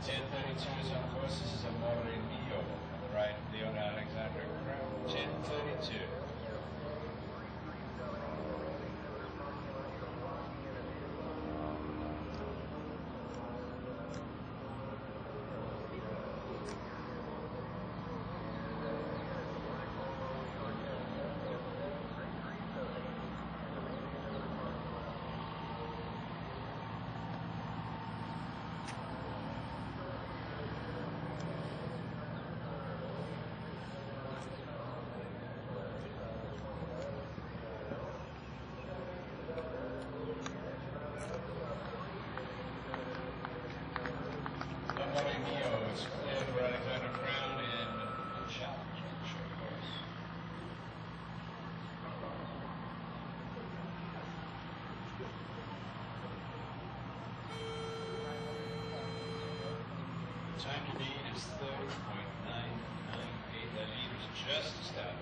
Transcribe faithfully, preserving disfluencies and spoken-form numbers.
ten thirty-two is on course. This is AMORE MIO. On the right, Leon Alexandra Crowd. ten thirty-two. AMORE MIO is cleared for Alexandra Crown in challenge for the short course. Time to beat is thirty point nine nine eight. That lead was just established.